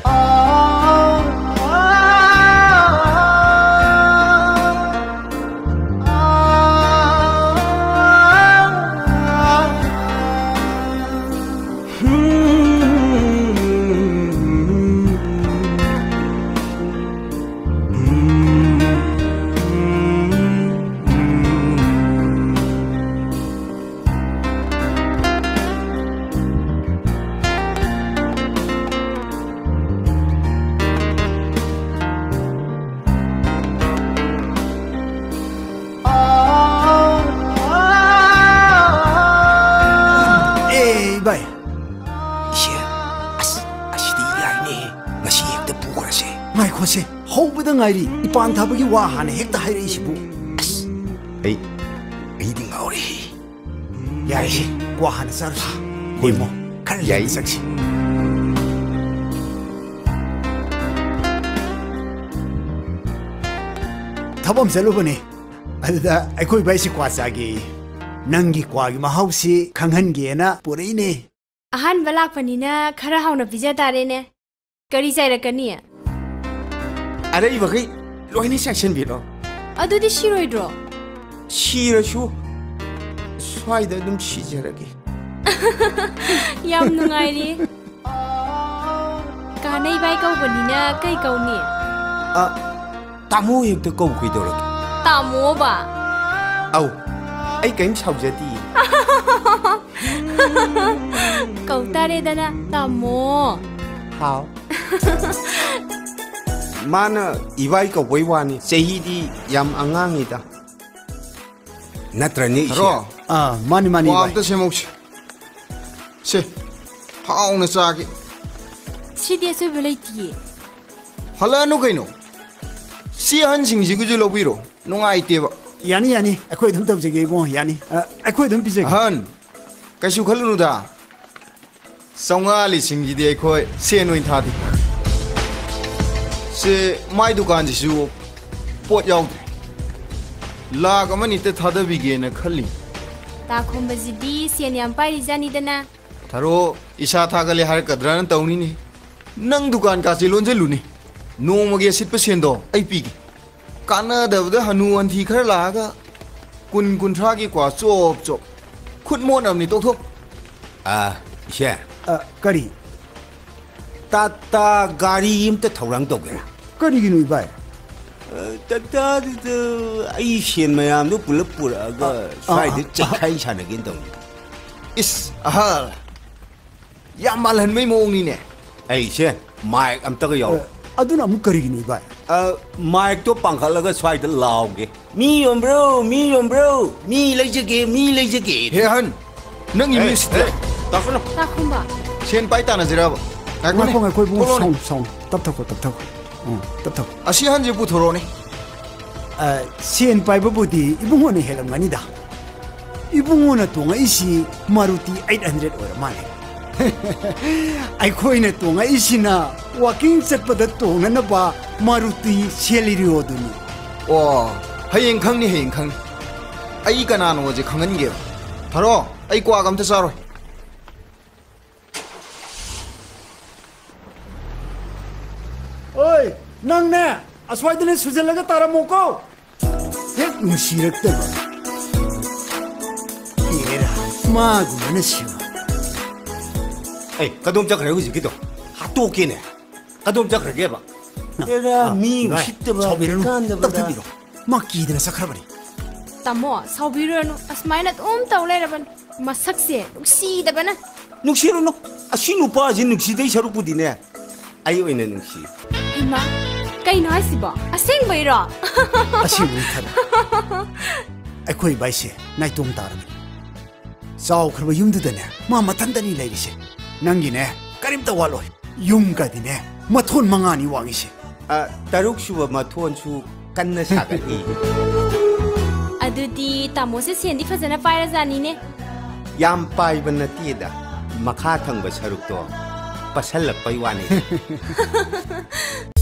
Ngairi ipan thabagi wa hane hekta hairi sibu ai ding auri yai wa hane sar himo kan yai saksi thabam selu bane ada aikoi bai si kwa sagi nangi kwa gi mahausi khanghan ge na purei ne ahan balak panina khara hauna bija tare ne kari jaira kani Ada ibu kai, lo ini shakhenbi lo. Aduh di shiroi dro. Shiro shu, swai dah dum shije lagi. Yam nungai ni. Kanai bai kau benina kai kau ni. Tamu yang tu kau kui dorang. Tamu ba? Au, ai kain shau jadi. Kau tare dana tamu. Hao. Mana ibai ka waiwani sehi di yam angang ida natrani ro mani wa amta semok se haung na saki si dia so belai hala no kaino si han sing ji guju lobiro nungai te ba yani akoi dum tab jege bo yani akoi dum pije han kaishu khalunu da songa li sing ji de akoi se noi tha di se mai dukan ji su pot yaw la ga mani te thada bi ge na khali ta khom baji di sian yam pai jani dana tharo isa tha ga le har kadra na tawni ni nang dukan ka si lon je lu ni no ma ge sit pa sen do ai pi gi kana da da hanu an thi khar la ga kun thra gi kwa chop khut mo nam ni tok thok she kari tata gari im te thorang dog ya kari gi nui bai tata de ai shen mayam no pula ga sai de chakai chana gin dong is ahal ya malan mai mo ni ne ai she mic am ta ga yaw aduna mu kari gi nui bai mic to pangkhala ga sai de law ge mi yom bro mi lai jage he han nang imi st ta khom ba sen pai ta na jira ba ngoi koi bu song tap thak asi han je pu thoro ne sen pai bu di ibungo ne helam ngani da ibungo na tonga isi Maruti 800 ora male ai khoi ne tonga isi na walking set pa da tonga na ba Maruti seliri oduni hayeng khang ni ai kana no je khangan ge tharo ai kwa gam ta saro Oi, nang ne, aswai dine sujel laga tara moko. Hek musirak te ba. Era, ma gumana siwa. Ei, kadom jak regu jikido. Hato kene. Kadom jak rege ba. Era mi shitte ba. Saubiranu, tabiro. Ma ki dine sakrabani. Tamo, saubiranu, asmainat taulai raban. Masak se, nuksi da bana. Nuksi no, asinu pa jin nuksi dei sharu pudine. Ayo ina nuksi. Ima, kay no asiba. Asing ba ira? Asing thara. Akoi bai se, nai tum tarami. Saw khrba yum dane, ma matandani lai se. Nangi ne, karim ta waloi. Yum ka dine, mathon mangani wangi se. Taruk shuba mathon su kanna sagani. Adudi tamo se sendi fazana paira zani ne. Yam pai banati da, makha thang ba saruk to. Pasal pai wani.